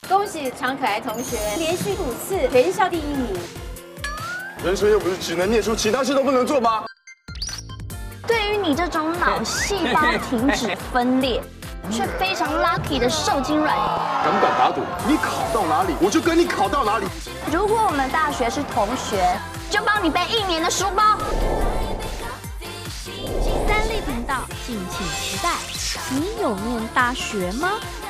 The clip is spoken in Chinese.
恭喜常可爱同学连续5次全校第1名。 人生又不是只能念书，其他事都不能做吗？ 对于你这种脑细胞停止分裂，却非常 lucky 的受精卵， 敢不敢打赌？你考到哪里，我就跟你考到哪里。 如果我们大学是同学，就帮你背1年的书包。 三立频道，敬请期待。你有念大学吗？